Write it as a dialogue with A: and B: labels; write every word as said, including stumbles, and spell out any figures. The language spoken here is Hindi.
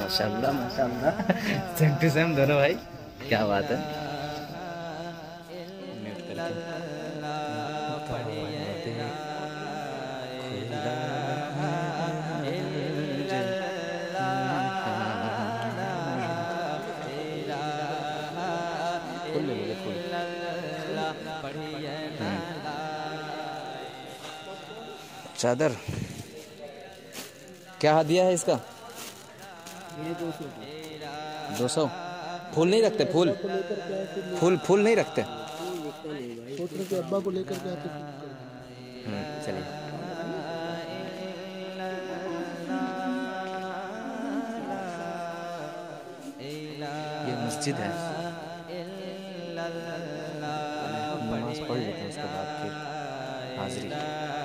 A: माशाल्लाह माशाल्लाह, सेम टू सेम दोनों भाई, क्या बात है। म्यूट करके फुल ले लो, फुल। चादर क्या हदिया है इसका?
B: ये दो सौ
A: दो सौ। फूल नहीं रखते? फूल
B: को लेकर के आए फिर
A: फूल फूल नहीं रखते?
B: सोच रहे थे अब्बा को लेकर के आते फिर
A: हम्म, चलिए। ये मस्जिद है, नमाज पढ़ लेते हैं उसके बाद फिर हाजिरी।